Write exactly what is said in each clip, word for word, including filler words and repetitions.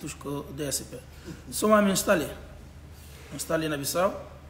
tusco D S P. Soma me instale. Instale na Bissau.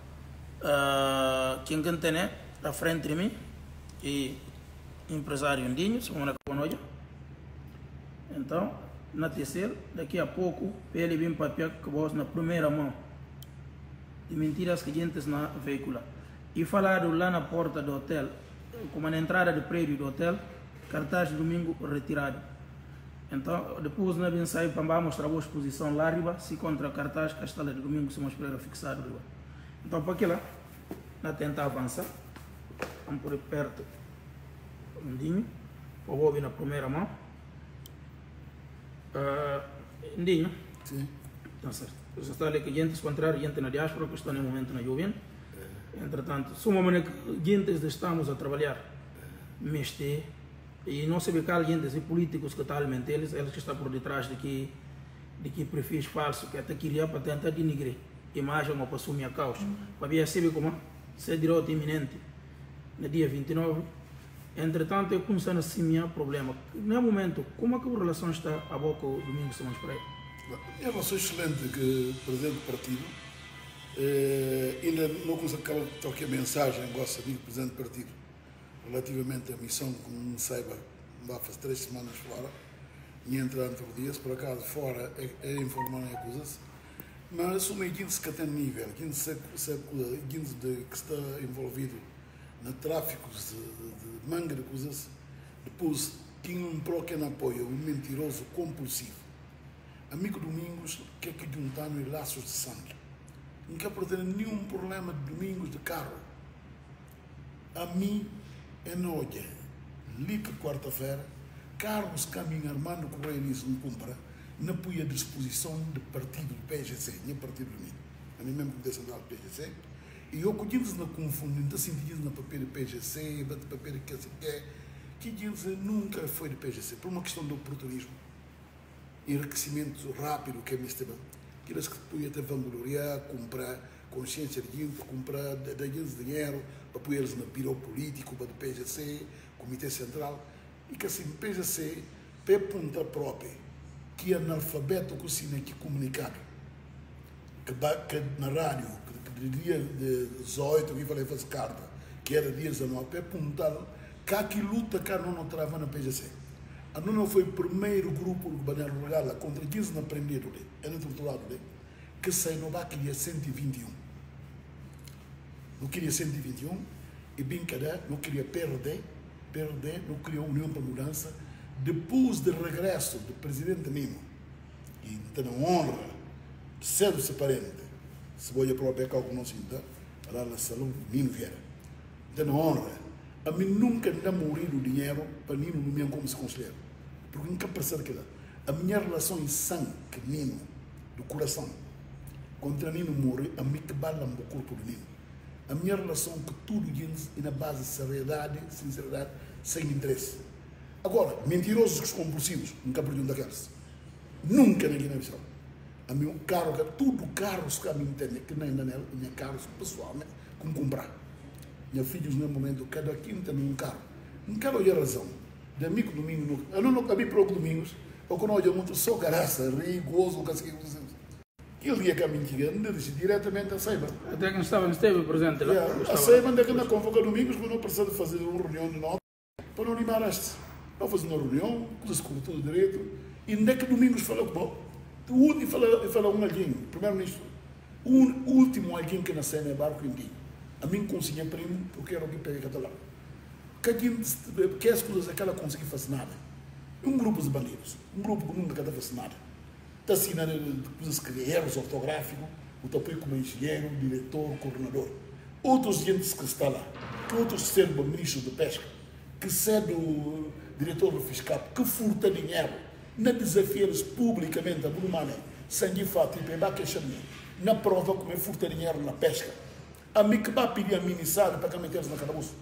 Quem uh, tem a frente de mim e empresário indinho, soma na Conoja. Então, na terceira, daqui a pouco, ele vem papel que vos na primeira mão. De mentiras que gente na veículo. E falaram lá na porta do hotel, como na entrada do prédio do hotel, cartaz de domingo retirado. Então, depois nós vamos sair para mostrar a exposição lá arriba, se contra cartaz, castelo de domingo, se mostrar fixado arriba. Então, para aquilo, nós tentamos avançar, vamos por perto, um dinho, para o na primeira mão. Uh, Indinho? Sim. Então, certo. Você está ali que gente se encontrar, gente na diáspora, que está no momento na jovem. Entretanto, suma maneira que gente estamos a trabalhar, mexer, e não se vê que há gente políticos que estão alimentando eles, eles que estão por detrás de que, de que perfis falsos, que até queria para tentar denigrar a imagem ou para assumir a causa. Para ver se como se direito iminente, no dia vinte e nove. Entretanto, eu comecei a assumir problema. No momento, como é que a relação está a boca do domingo que estamos para aí? É uma relação excelente que o presidente do partido eh, ainda não conseguiu trocar mensagem com o amigo presidente do partido relativamente à missão, como não saiba, lá faz três semanas fora, e entra entre dias, por acaso fora é, é informar e acusa-se, mas o meio que tem nível, que está envolvido no tráfico de, de, de manga de coisas, depois tinha um pequeno apoio, um mentiroso compulsivo. Amigo Domingos, que é que juntar nos laços de sangue. Não quer perder nenhum problema de Domingos de carro. A mim, é noite, liga quarta-feira, Carlos Caminho Armando Correia nisso não compra, não põe à disposição do partido do P G C, nem partido do mim. A mim mesmo que descendeu do P G C. E eu que diz na confundo, não sentido na papel do P G C, de papel que é, que diz nunca foi do P G C, por uma questão do oportunismo. Enriquecimento rápido que é mister que eles que podia ter vangloriar, comprar consciência de gente, comprar de dinheiro para pôr eles no biro político, para o P G C, Comitê Central, e que assim, P G C, para ponta própria, que é analfabeto que se que comunicado, que, que na rádio, que de dia dezoito, que falei faz carta, que era dia dezenove, para ponta, que aqui luta que não não trava na P G C. A não foi o primeiro grupo do Banheiro Regala contra quinze na prendido ali, era torturado ali, que saiu no bar queria cento e vinte e um. Não queria cento e vinte e um, e bem cada não queria perder, perder, não queria união para mudança. Depois do regresso do presidente Mimo, e tem a honra de ser o seu parente, se vou ir para o beco que não sinta, lá na salão Mino Vieira, tem a honra, a mim nunca dá morrer o dinheiro para Nino no meu como se conselheiro. Porque nunca percebe que a minha relação em sangue, que Nino, do coração, contra Nino morrer, a mim que bala o corpo do Nino. A minha relação com tudo isso é na base de seriedade, sinceridade, sem interesse. Agora, mentirosos compulsivos, nunca perdi daqueles. Nunca ninguém na visão. A mim, carro, tudo carros que a mim tem, que nem na nela, minha carros pessoalmente, como comprar. Meus filhos, no momento, cada quinta tem um carro. Não quero olhar a razão. De amigo domingo, eu não acabei para o domingos, eu quando olho muito só caraça, ri, gozo, o que assim. Aquele dia que a mim tinha, não disse diretamente a Seiba. Até que não estava, não esteve presente lá. Yeah, a Seiba ainda que não convoca domingos, mas não precisa fazer uma reunião de nós para não animar este. Não fazer uma reunião, coisas com tudo direito, e ainda que domingos fala bom. O último fala, fala um alguém, primeiro-ministro, o último alguém que nasceu é barco indinho. A mim consiga primo, eu quero que pegue catalão. Que as coisas aquela conseguir fazer nada. Um grupo de bandidos, um grupo que nunca faz nada. Está assinando coisas que erros ortográficos, o apoio como engenheiro, diretor, coordenador. Outros gentes que estão lá, que outros serem o ministro de pesca, que sendo o diretor do fiscal, que furta dinheiro, não desafia-los publicamente a Brumane, sangue fato e peba queixamento, na prova como é furta dinheiro na pesca. A mim que vai pedir a ministério para que meter-se na carabuça.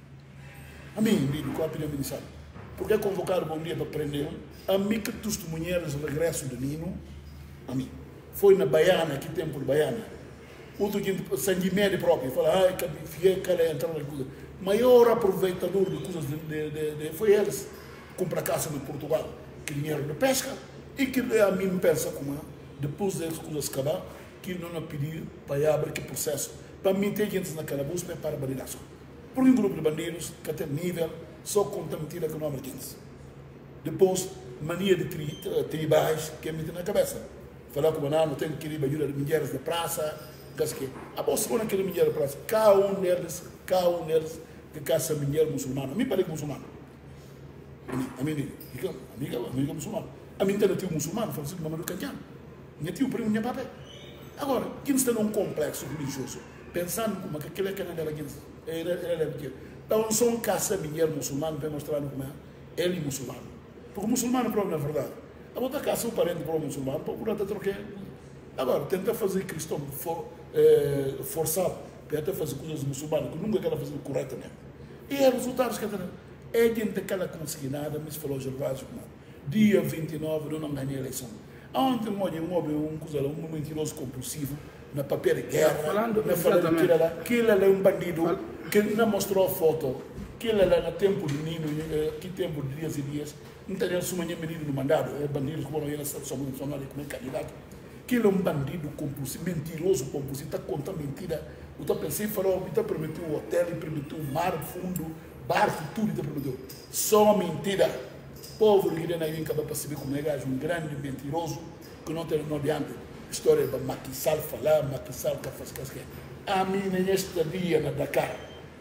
A mim, digo, que vai pedir a ministério. Porque é convocar o bom dia para prender a mim que testemunheiras o regresso de Nino, a mim. Foi na Baiana, que tempo de Baiana. Outro dia, sangue médio próprio, fala, ai, que fiei, que ela entrou na coisa. Maior aproveitador de coisas de, de, de, de, foi eles. Compra caça no Portugal, que dinheiro de pesca, E que a mim pensa como depois das coisas acabar, que não pedir para abrir que processo, para mim ter gente na calabouço para validação. Por um grupo de bandidos que até nível só conta mentira que não há gente. Depois, mania de tri, tribais que é mentira na cabeça. Falar com o banano, tem que ir para ajuda de mulheres da praça, que a bolsa quando aquele mulher da praça, cada um deles, cada um deles que caça mulher muçulmana. A mim parece muçulmano. A mim digo, amiga, amiga muçulmana. A mim tem um tio muçulmano, Francisco Mamadou Candiano. Minha tio primo, minha papel. Agora, quem está num complexo religioso, pensando como que aquele é que não era quem era, era quem. Então, só um caça mulher muçulmano para mostrar como é ele muçulmano. Porque o muçulmano, na verdade, a outra caça o parente para o muçulmano, para procurar trocar. Agora, tenta fazer cristão for, eh, forçado, tenta fazer coisas muçulmanas, que nunca quer fazer corretamente. E é resultados que é gente que ela conseguir nada, mas falou Gervásio, dia vinte e nove, eu não ganhei a eleição. Ontem, um homem, um um, um mentiroso compulsivo, na papel de guerra, falando na falando que ele era, que ele era um bandido, que não mostrou a foto, que ele era no tempo de Nino, que tempo de dias e dias, não teria assumir medido no mandado, é bandido que não ia ser nacional como é candidato. Que ele é um bandido compulsivo, mentiroso compulsivo, está contando mentira. Eu estou pensando, falou, está permitiu o hotel, permitiu o mar fundo, barco, tudo está permitiu. Só mentira. Povo que não vem para perceber como é que é um grande mentiroso, que não tem no adiante. História de Maquissal falar, Maquissal que faz que a mim, neste dia na Dakar,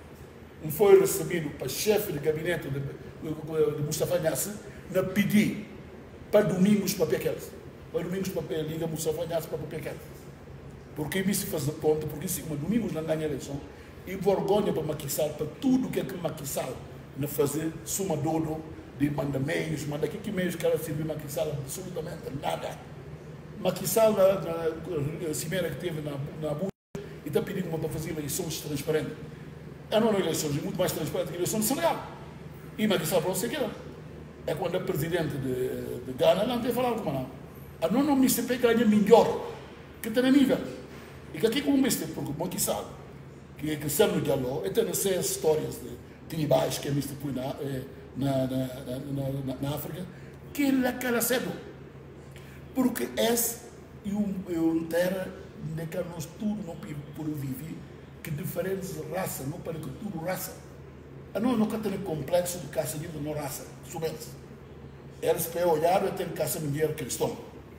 não foi recebido para chefe de gabinete de, de, de Mustafa Niasse, na pedir para domingos para aqueles. Para domingos para a Liga Mustafa Niasse para aqueles. Porque me se faz de ponto, porque se uma domingos não ganha eleição, e vergonha para Maquissal, para tudo que é que Maquissal não fazer, suma dodo, de manda meios, manda aqui que meios que ela serviu Maquissal, absolutamente nada. Maquissal, na, na, na cimeira que teve na, na Abuja, e está pedindo para fazer eleições transparentes. É não eleições, muito mais transparentes que eleições de Senegal. E Maquissal para você que é quando é presidente de, de Ghana, não tem falado com não. A não não me se pega ganha melhor, que tem a nível. E que aqui como me se porque Maquissal, que é que serve no diálogo, e tem essas histórias de tribais que é mister põe na, na, na, na, na, na África, que ele é aquela cedo. Porque esse é um terra em que nós tudo não podemos viver, que diferentes raças, não para que tudo raça. A nós nunca tem complexo de caça de não raça, somente. Eles para olhar, tem que caça mulher cristã.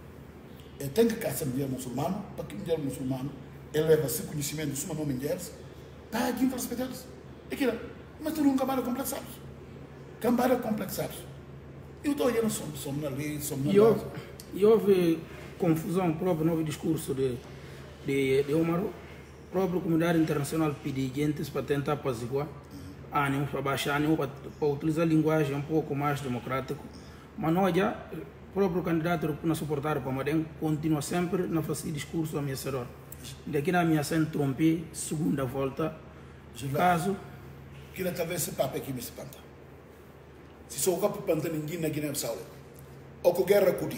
Ele tem que caça mulher muçulmana, para que mulher muçulmana eleva-se conhecimento de sua nome mulheres, está aqui para respeitar-los. É que mas tu nunca vai complexados. Cambara complexados. Eu estou olhando somos na lei, somos na e houve, e houve confusão próprio no discurso de, de, de Omar. A própria comunidade internacional pediu gente para tentar apaziguar, ânimo, para baixar ânimo, para, para utilizar linguagem um pouco mais democrática. Mas nós já, o próprio candidato que não suportar para Madem continua sempre a fazer discurso ameaçador. Daqui na ameaça tromper, segunda volta, caso... Que talvez se pape aqui me se panta. Se sou capaz de pantar ninguém na Guiné-Bissau, ou com guerra cudi,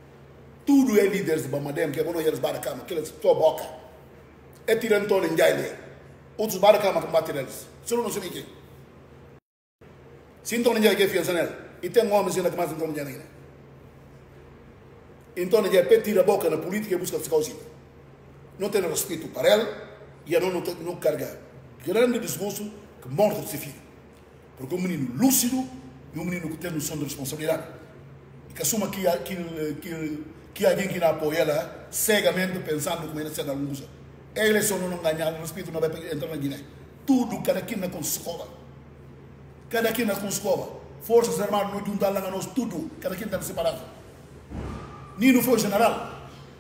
tudo é líderes de Bamadem, que é bom eles baracama, que eles tua boca, é tirando todo em jaile, outros baracama combater eles, só não sei ninguém. Se então ninguém quer fiança nele, e tem homens ainda que mais então ninguém. Então ninguém pede tira a boca na política e busca se causar. Não tem respeito para ele e não não não carga grande desgosto que morre se fica. Porque um menino lúcido e um menino que tem noção de responsabilidade. E que assuma que, que, que, que alguém que não apoia ela cegamente pensando como ele será alguma coisa. A eleição não ganhar, o respeito não vai entrar na Guiné. Tudo, cada quem na conscova. Cada quem na conscova. Forças Armadas não juntam lá a nós, tudo. Cada quem está separado. Nem não foi general.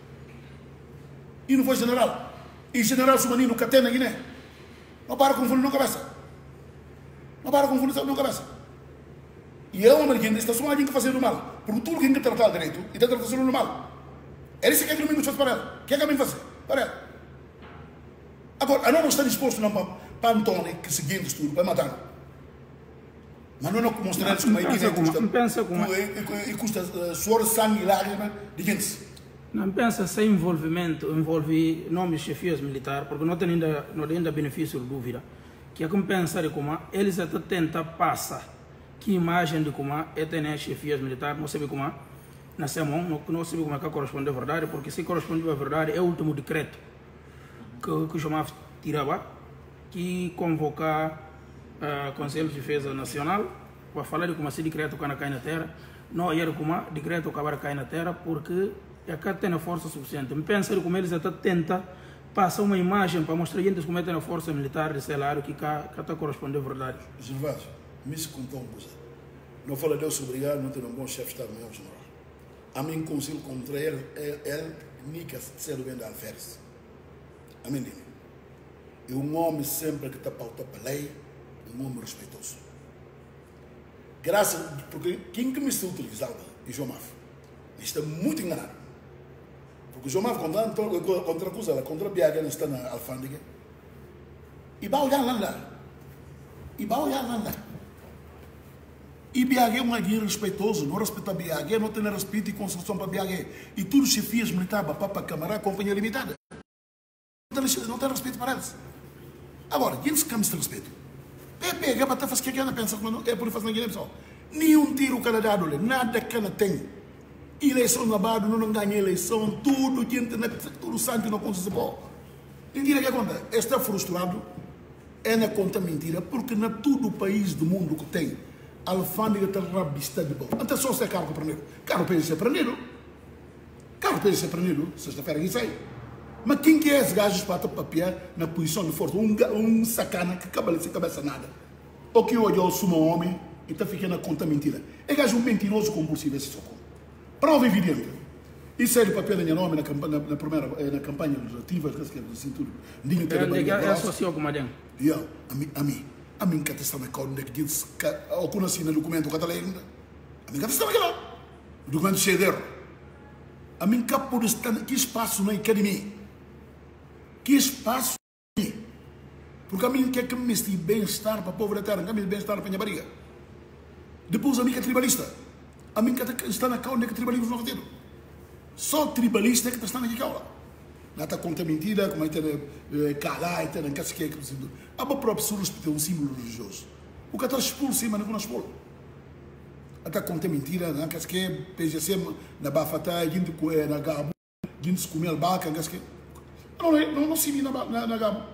E não foi general. E general Sumanino que tem na Guiné. Não para confundir na cabeça. Não para confundir na cabeça. E é um americano, está só alguém que faz o mal. Porque tudo que tem que tratar direito, e está tratando o mal. Ele se quer que o menino faça para ela. O que é que a mim fazer? Para ela. Agora, a não está disposto para Antônio, que seguindo estudo, para matar. Mas não mostramos como a Guiné custa. E custa suor, sangue e lágrima de gente. Não pensa sem envolvimento, envolve nomes de chefias militares, porque não tem ainda, não tem ainda benefício de dúvida. Que é como pensar como eles até tentam passar que imagem de como é ter chefias militares, não sabe como na semana, não, não sabemos como é que corresponde à verdade, porque se corresponde à verdade é o último decreto que, que o chamava Tiraba, que convoca o Conselho de Defesa Nacional para falar de como esse decreto cai na terra, não era como o decreto acabar cai na terra, porque é que tem a força suficiente. Me pensa como eles até tentam passar uma imagem para mostrar a gente como é que tem a força militar de celário que está corresponde à verdade. Gervásio, me se contou uma coisa. Não fala Deus obrigado, não tem um bom chefe de Estado-Maior General. A mim conselho contra ele, ele nica ser bem da alferes. A mim diz. E um homem sempre que está pautado pela lei, um homem respeitoso. Graças, porque quem que me está utilizando é João Maf. Está muito enganado. Porque o João Maf, contra a acusa, contra a Biaga, ele está na alfândega. E vai olhar lá. E vai olhar lá. E B H é um guia respeitoso, não respeita B H, não tem respeito e construção para B H. E todos os chefias militares, para a Câmara, companhia limitada. Não tem, não tem respeito para eles. Agora, quem se cama esse respeito? É B H para fazer o que a pensa que é por fazer na Guiné pessoal. Nenhum tiro que ela dá, nada que ela tem. Eleição na Bado, não ganha eleição, tudo, tudo santo não consegue pôr. Mentira que acontece? Está frustrado, é na conta mentira, porque não é todo o país do mundo que tem. A alfândega está rabista de boa. Até só se é carro prendido. Carro para ser prendido. Carro para ser prendido. Sexta-feira que sai. Mas quem que é esse gajo para papel na posição de força? Um, um sacana que acaba de se cabeça nada. Ou que hoje eu assumo um homem e está ficando a conta mentira. É gajo um mentiroso compulsivo esse socorro. Prova evidente. Isso é de papel da minha nome na campanha, na primeira, na campanha legislativa, que é assim tudo. Ninguém tem de é associado com o Madem. A mim, a mim. A mim que está na causa de que diz que eu conheci no documento que está lá ainda. A mim que está naquela. O documento cheio. A mim que pode estar que espaço na academia. Que espaço aqui. Porque a mim quer que me estive bem-estar para o povo da terra, que me bem-estar para a minha barriga. Depois a mim que é tribalista. A mim que está na causa de que tribalismo não retiro. Só tribalista é que está naquela causa. Não está conta mentira, como é que é calá, não quer se que é que precisa. A própria pessoa respeita um símbolo religioso. O que está expulso, mas não expulso. Até conta mentira, não quer se que é, P G C, na Bafata, gente na Gabo, gente se come albaca, não quer se que Não, não, não se vi na, na, na Gabo.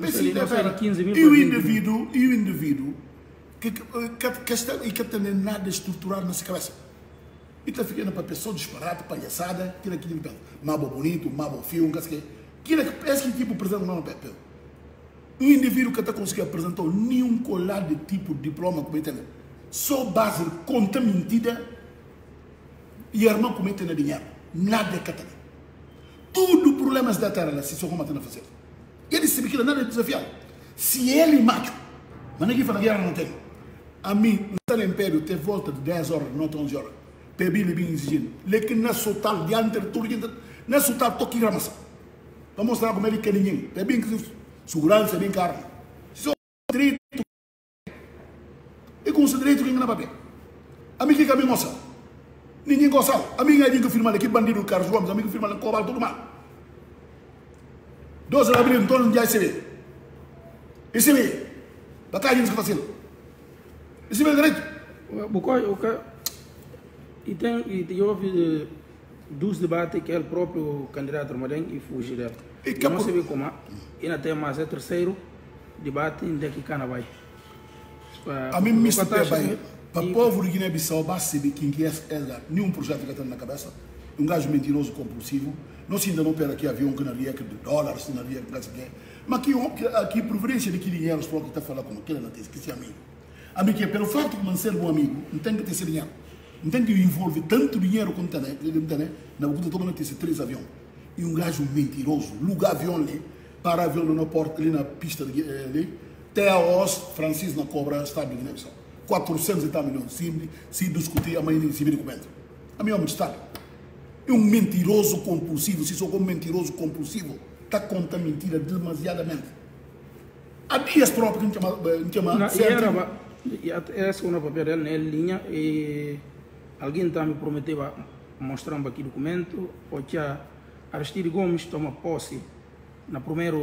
E o indivíduo, e o indivíduo, que, que, que, que está, e que tem nada estruturado nessa cabeça. E está ficando para pessoa disparate, palhaçada, que é aquilo que mabo bonito, mabo fio, que é que é esse tipo de presente não é papel. Um indivíduo que está conseguindo apresentar nenhum colar de tipo de diploma como ele só base de conta mentira e a irmã como ele tem dinheiro. Nada que tem. Tudo problemas da terra, se só como ele fazer. Ele sabe que nada é desafiado. Se ele macho, mas ninguém fala que guerra não tem. A mim, no Império, tem volta de dez horas, não onze horas. Pebi ele bem exigindo. Leque na sotal diante de tudo, na sotal toque gramação. Para mostrar como ele quer ninguém. Pebi que segurança bem caro. Só direito. E com esse direito que não papel. A mim que cabe moça. Ninguém gosta. A mim é que firma aqui bandido Carlos Gomes, a mim que firma no cobal todo mal. doze de abril, então já se vê. E se vê. Batalha que fazendo. E se vê direito. O que E tem, e houve dois debates que é o próprio candidato Armadem e fugir dela. E que não se vê como. E ainda tem mais, é o terceiro debate ainda que cana vai. A mim me está bem. Para o povo de Guiné-Bissau, basta saber quem é ela. Nenhum projeto que está na cabeça. Um gajo mentiroso, compulsivo. Não se ainda não pera aqui avião que não havia de dólares, não havia que não sei o quê. Mas aqui, aqui preferência de que dinheiro, os próprios estão falando como aquele não tem, esqueci amigo. A mim que é pelo fato de não ser bom amigo, não tem que ter esse dinheiro. Não tem que envolver tanto dinheiro como tem, né? Na boca toda tem três aviões. E um gajo mentiroso, lugar avião ali, para avião na porta, ali na pista ali, até a O S, Francis na cobra, Estado de Guiné-Bissau. quatrocentos e tal milhões, se, se discutir amanhã em civil documento. A minha homem de Estado. É um mentiroso compulsivo, se sou como mentiroso compulsivo, está conta mentira demasiadamente. Há dias próprios que me chama. Essa é uma papel dela na linha e alguém está me prometeu mostrar aqui o documento, porque a Aristide Gomes toma posse na primeiro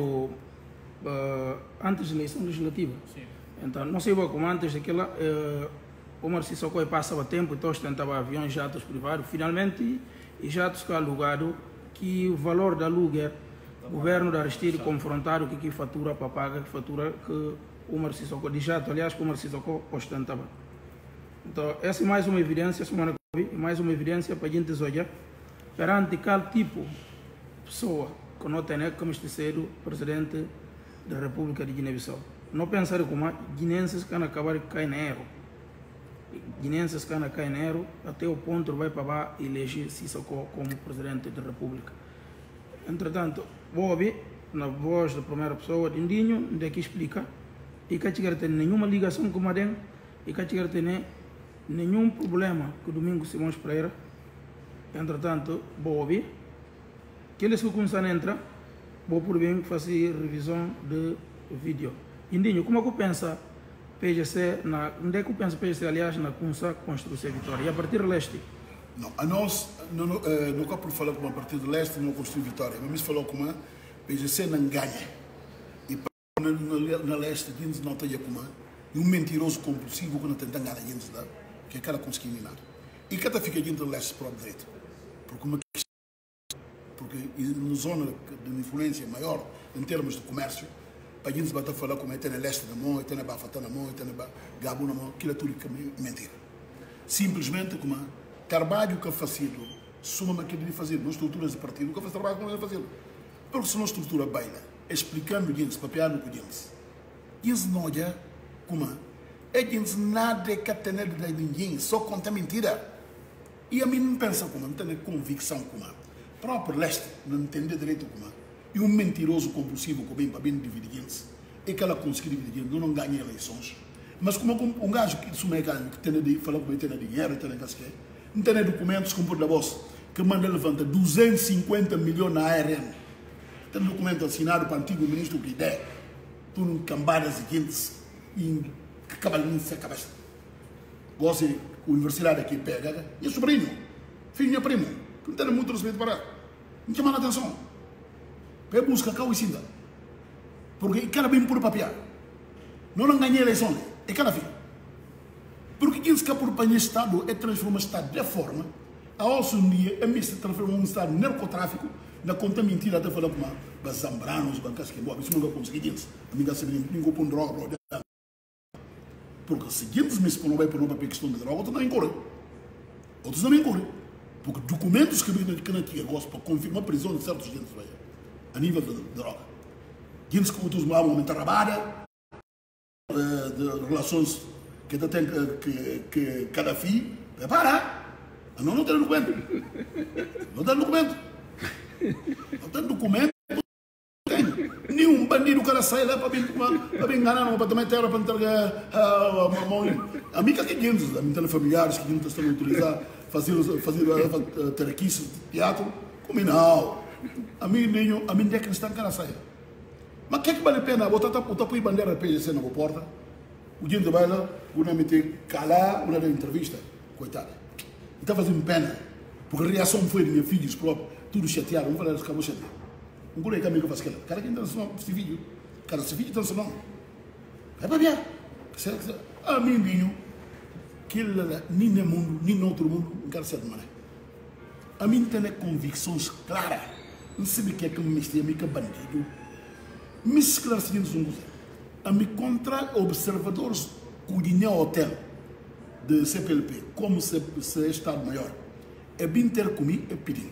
uh, antes da eleição legislativa. Sim. Então, não sei como antes daquela, uh, o Omar Sissoko passava tempo, então ostentava aviões, jatos privados, finalmente, e jatos que alugado, que o valor da aluguer, o governo da Aristide confrontado que que fatura para pagar, que fatura que o Omar Sissoko, de jato, aliás, que o Omar Sissoko ostentava. Então, essa é mais uma evidência, semana que eu vi, mais uma evidência para a gente olhar perante qual tipo de pessoa que não tem como ser o presidente da República de Guiné-Bissau. Não pensar como guinenses que vão acabar de cair na erro. Guinenses que vão cair na erro até o ponto que vai para eleger Sissoko como presidente da República. Entretanto, vou ouvir na voz da primeira pessoa de Indinho, daqui explica, e que não tem nenhuma ligação com o Madem, e que não tem nenhum problema com o Domingos Simões Pereira. Entretanto, vou ouvir. Que eles que começam a entrar, vou por bem fazer revisão de vídeo. Indinho, como é que pensa P G C, na, onde é que pensa P G C, aliás, na Kunsa construção Vitória? E a partir do leste? Não, a nós, não, não, uh, nunca por falar com a partir do leste, não construir Vitória, mas falou com a P G C não ganha. E na, na, na leste, gente não tem como e um mentiroso compulsivo que não tem ganhar gente lá, que é cara conseguir minar. E cada fica gente do leste para o direito. Porque uma porque na zona de influência maior em termos de comércio, para a gente vai falar como é ter na leste na mão, ter na bafata na mão, ter na gabu na mão, aquilo é tudo que é mentira. Simplesmente como trabalho que é fazido, suma que de fazer nas estruturas de partido, que faz trabalho que não é fazer. Porque se não estrutura bem, explicando a gente, papiando com a gente, eles não olham como é gente nada que tem de ninguém, só conta mentira. E a mim não pensa como, não tem convicção como. Próprio leste, não entende direito como. E um mentiroso compulsivo que vem para bem dividir gente, é que ela consegue dividir, não, não ganha eleições. Mas como um gajo que isso é que tem de falar como tem dinheiro, tem de não tem documentos como por da voz, que manda levantar duzentos e cinquenta milhões na A R N. Tem documento assinado para o antigo ministro que ideia, tudo em cambadas de gente, e que cavalinho se cabeça. Você, a universidade aqui pega, e é sobrinho, filho de primo, que não tem muito respeito para ela. Não chama a atenção. Para buscar cá o ensino. Porque cada bem por papel. Não não ganhei eleição, é cada filho. Porque quem se quer por o Estado é transformar o Estado de forma a hoje um dia é se transformar um Estado narcotráfico na conta mentira até falar como os zambranos, os bancos que boa, isso não vai conseguir isso. A minha sabia ninguém põe droga, porque se eles me expõem vai por uma questão de droga, outros não incorrem. Outros não incorrem. Porque documentos que vêm aqui na tia gosto para confirmar a prisão de certos gente a nível de droga. Gente que outros vão aumentar a barra, de relações que tem que, que cada filho prepara. Não, não tem documento. Não tem documento. Não tem documento. Não tem. Nenhum bandido cara sai lá para me, para me enganar, para também terra, para entregar a mão. A mim que é que a mim tem familiares que não estão a utilizar, fazer, fazer terquices de teatro. Como não? A mim nem a mim é que estão cara sai. Mas que é que vale a pena? Botar botar põe bandeira P G C na porta. O gente vai lá, o nome tem calar, uma entrevista, coitado. Está fazendo pena, porque a reação foi de meus filhos próprios, tudo chateado, não falei, acabou chateado. Um colega amigo faz aquilo, cara que não transforma esse vídeo, cara, esse vídeo transforma. É para ver. A mim, ninho, que nem no mundo, nem no outro mundo, não quero ser de maneira. A mim tem convicções claras, não sei o que é que me mistério, me que é bandido. Me esclarecendo um coisa. A me contra observadores com o dinheiro hotel de C P L P, como se, se é Estado Maior, é bem ter comigo, é pedir.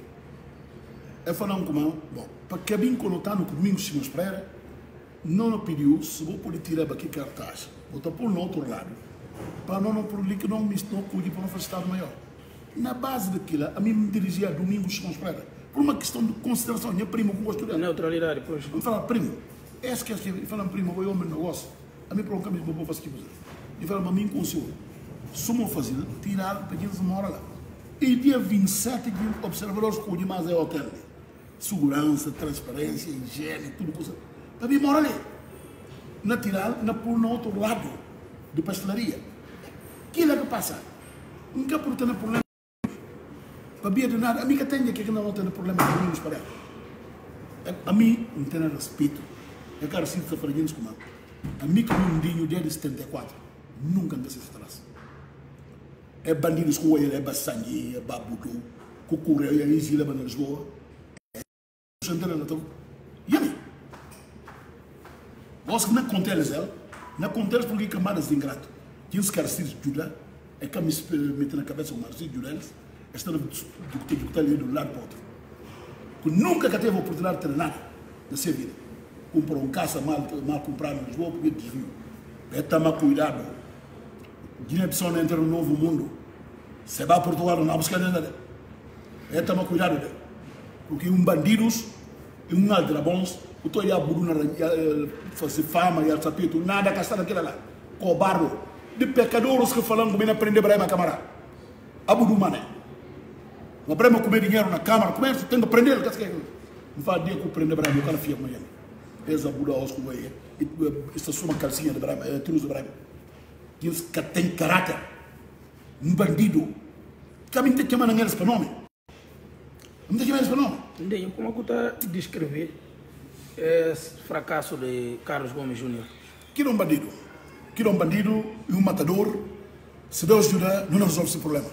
É falar com o bom, para que é bem colocado com o Domingos Simões Pereira, não pediu, se vou poder tirar aqui cartaz, vou estar por no outro lado, para não não por ali que não me não cuide para não fazer Estado Maior. Na base daquilo, a mim me dirigia a Domingos Simões Pereira, por uma questão de consideração, minha prima com gosto dela. Neutralidade, pois. Vamos falar, primo, esse que é que falam, primo, eu homem negócio, a mim por um caminho vou fazer o que fazer. E falam, a mim com o senhor. Somos fazer tirar para eles morar lá. E dia vinte e sete, observadores com demais é hotel. Segurança, transparência, higiene, tudo coisa. Para mim morar ali. Na tirar, na pôr no outro lado de pastelaria. Que é que passa? Nunca por ter problema. Para mim de nada. A mim que tem que não tem problema com mim para ela. A mim não tem respeito. Eu quero ser farinhos como a mim que não dinho desde setenta e quatro. Nunca me se atrás. é bandidos com ele, é Bassangue, é Babudu, Cucure, é Isila, é Lisboa. É e aí? Nós não contamos ela, não contamos porque camadas de ingrato. Que os caras se ajudam, é que me metem na cabeça o Marcinho de Jureles, estão ali do lado para o outro. Que nunca teve a oportunidade de treinar na sua vida. Comprou um caça mal, mal comprado em Lisboa porque desviou. É tomar cuidado. Guiné-Bissau não entra no novo mundo. Se vai a Portugal, não busca nada. É tomar cuidado dele. Porque um bandidos e um aldrabons, o tô ia buruna fazer fama e alçapito, nada gastar naquela lá. Cobardo. De pecadores que falam como ele aprende para a camarada. Abudu mané. Não aprende a comer dinheiro na câmara, como é que tem que aprender? Não faz dia que aprende para o cara fica amanhã. Essa Buda aos como é. Essa suma calcinha de Brahma, é truz de Brahma. Diz que tem caráter. Um bandido. Que a mim tem que chamar ninguém para nome. Não tem que chamar para nome. Entendi. Como é que está a descrever esse fracasso de Carlos Gomes Júnior? Que é um bandido. Que é um bandido e um matador. Se Deus ajuda, não resolve esse problema.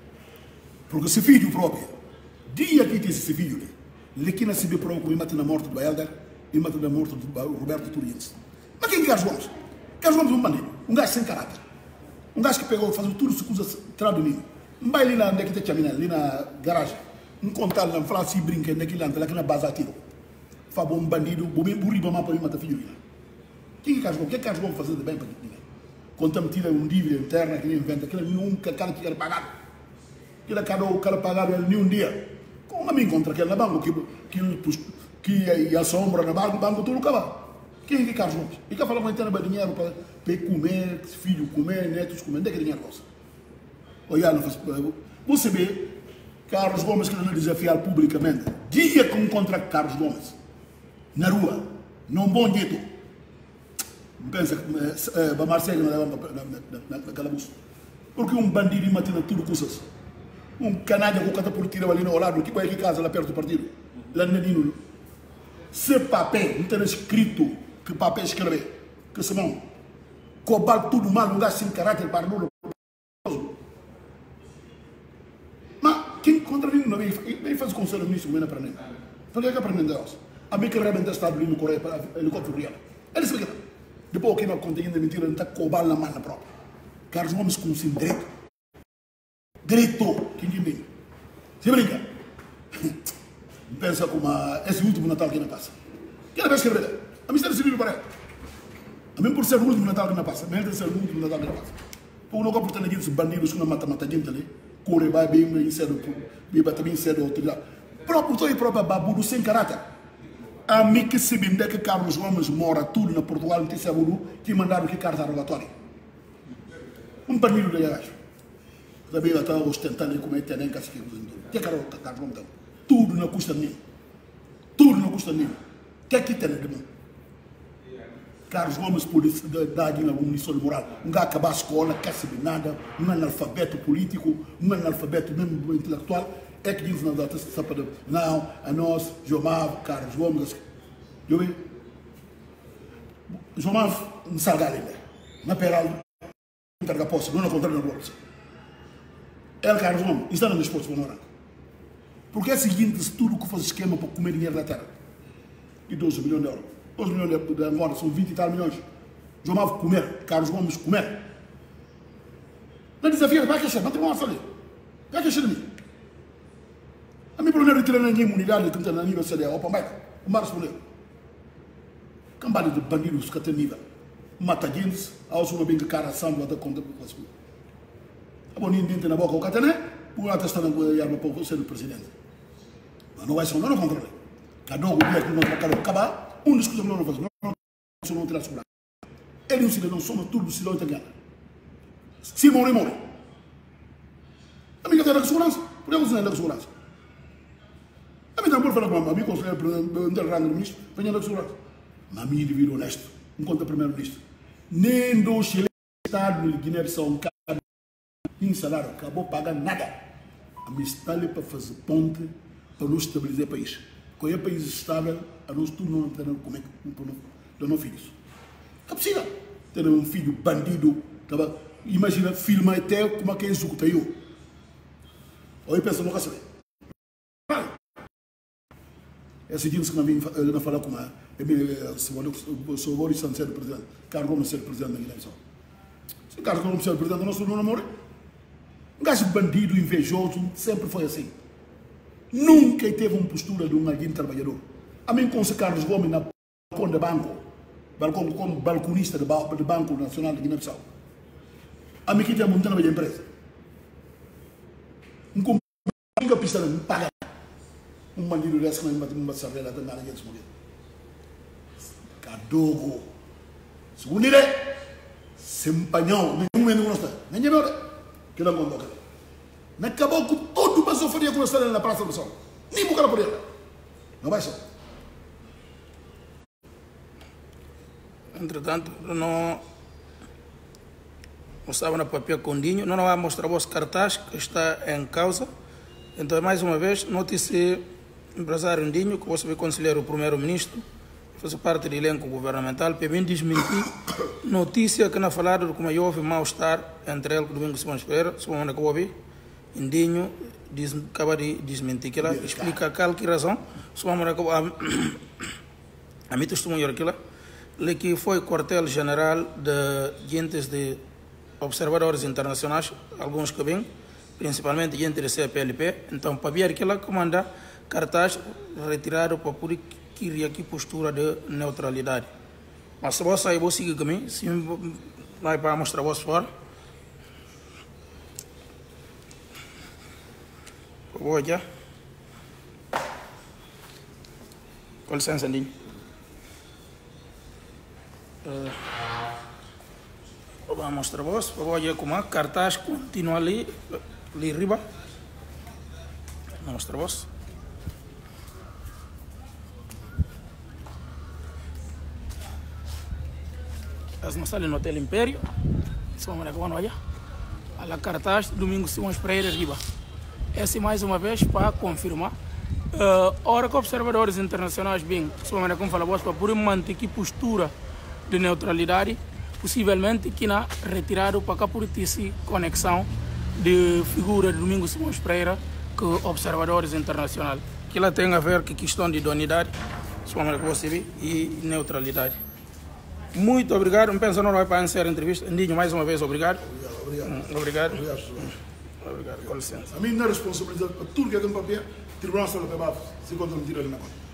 Porque se filho próprio, dia que tem esse filho, ele que nasceu de prova como ele mata na morte do Baelder, ele mata na morte do Roberto Turiense. Mas quem é Carlos Gomes? Carlos Gomes é um bandido, um gajo sem caráter. Um gajo que pegou, faz tudo, se coisa atrás de mim. Um vai ali na, onde é que tem ali na garagem, um contato lá, um falar assim, brinca, onde é que lá, lá que na base atiro. Faz um bandido, bom bem burri, para ele matar filho. Quem é Carlos Gomes? O que é Carlos Gomes fazer de bem para ninguém? Quando me tira um dívida interna que ele inventa, aquilo nunca cara que quer pagar. Aquilo cada o cara pagar ele nem um dia. Como me encontra aquele na banco que que que a sombra na banco, banco tudo acaba. Quem é que Carlos Gomes? E que fala que não tem dinheiro para comer, filho comer, netos comer, onde é que dinheiro gosta? Olha, não faz. Você vê Carlos Gomes que não desafiar publicamente. Dia que encontra Carlos Gomes na rua, num bom dito. Pensa que a Marcelo não leva naquela bolsa. Porque um bandido matina tudo coisas. Um canalha com o catapulto tira ali no lado, que vai aqui casa lá perto do partido. Lá no menino. Se papel, não tem escrito que papel escrever. Que se não. Cobal tudo mal, um gajo sem caráter para não. Mas quem contra mim não vem fazer conselho nisso, não é para mim. Por que é que aprendem Deus? A mim que realmente está ali no Coreia para helicóptero real. Ele explica. Depois que não contém de mentira, não está cobal na mão própria. Carlos Gomes com sim direito. Direito. Quem que brinca? Se brinca. Pensa como esse último Natal que não passa. Quem é que vai escrever? A mim está decidido para ele. A mim por ser o último Natal que não passa. A mim por ser o último Natal que não passa. Porque não gosto de ter bandidos que não matam mata gente ali. Corre, vai bem, bem cedo. Bem, bem cedo. Próprio, estou aí próprio babudo sem caráter. A mim que se bem que Carlos Gomes mora tudo na Portugal, não tem sabudo, que mandaram que carta relatório. Um bandido de gajo. Também eu estava ostentando como é que tem que se o que é que Carlos Gomes tem? Tudo não custa nem. Tudo não custa nem. O que é que tem de bom? Carlos Gomes pode dar alguma lição de moral. Um gajo acabar a escola, quer saber nada, um analfabeto político, um analfabeto mesmo intelectual. É que diz na data sábado, não, a nós, Jomar, Carlos Gomes, eu vi, Jomar, não salga ali, na Peraldo, não carga posse, não encontra na bolsa. É Carlos Gomes, está no disposto para morar. Porque é o seguinte, tudo que faz esquema para comer dinheiro da terra, e doze milhões de euros, doze milhões de agora são vinte e tal milhões, Jomar comer, Carlos Gomes comer. Não desafia, vai que chegar, não tem uma falha, vai que chegar de mim. A mim, primeiro, tirar ninguém imunidade que não tem na nível C D A. Opa, vai, o Marcos respondeu. Cambada de bandidos que tem nível. Mata gente, a outra bem que cara sangue, até conta com as coisas. A boninha dentro na boca, o catané, por lá está na arma para ser o presidente. Mas não vai ser, não não controle. Cada um dia que não vai acabar, um dos que não faz, não não terá segurança. Ele e o cidadão somos tudo cidadão italiano. Se morre, morre. A minha terra de segurança, por que você não é de segurança? A mim também fala com a mim, conselheiro do rango do ministro, venha da segurança. Mas a mim, indivíduo honesto, enquanto primeiro-ministro, nem do Chile, Estado de Guiné-Bissau, nem salário, acabou pagando nada. A mim está ali para fazer ponte, para nos estabilizar o país. Quando é país estável, a nós tudo não temos como é que não filhos. É possível ter um filho bandido, imagina, filma até como é que é executa eu. Ou eu penso, não quer saber. Esse dia que eu não falar com a se o Boris Santos ser presidente, Carlos Gomes ser presidente da Guiné-Bissau. Se Carlos Gomes ser presidente, nós não namoramos. Um gajo bandido, invejoso, sempre foi assim. Nunca teve uma postura de um alguém trabalhador. A mim, com o Carlos Gomes na balcão de banco, balcão como balconista do Banco Nacional de Guiné-Bissau. A mim que tem uma montanha de empresa. Um companheiro pista não paga. Um bandido desse que não me sabe lá também ninguém se morrer. Cadogo. Segundo ele, se empanhou, nenhum menino não está. Nem de nada. Que não conta. Não acabou com tudo, mas eu faria com a história na Praça do Sol. Nem boca por ele. Não vai ser. Entretanto, não estava na papel Condinho, não vai mostrar o vosso cartaz que está em causa. Então, mais uma vez, notícia empresário Ndinho, que você vai conselheiro o primeiro-ministro, faz parte do elenco governamental, para bem desmentir notícia que não falaram de como houve mal-estar entre ele e o Domingos Simões Pereira, se não houve, Ndinho diz, acaba de desmentir que ela explica qual que razão, se não a mim testemunho aquilo, que foi quartel-general de agentes de observadores internacionais, alguns que vêm, principalmente gente da C P L P, então para ver aquilo comanda cartaz retirado para poder criar aqui postura de neutralidade. Mas se você sair, você siga comigo, se vai para mostrar você fora. Vou já. Com licença, Ndinho. Uh, vou mostrar você, vou já como cartaz continua ali, ali riba. Vou mostrar você. As nossas no Hotel Império, são uma coisa olha, a la cartaz Domingos Simões Pereira riba. Essa mais uma vez para confirmar. Uh, hora que observadores internacionais bem, somente como fala para poder manter que postura de neutralidade, possivelmente que na retirado para cá por ter conexão de figura de Domingos Simões Pereira com observadores internacionais. Que ela tem a ver com questão de idoneidade, somente que você vê, e neutralidade. Muito obrigado. Não penso não vai para encerrar a entrevista. Ndinho, mais uma vez, obrigado. Obrigado. Obrigado. Obrigado. Obrigado. Com licença. A mim não é responsabilidade para tudo que é que papel, Tribunal Nacional de Pebaf, se contra mentira ali na conta.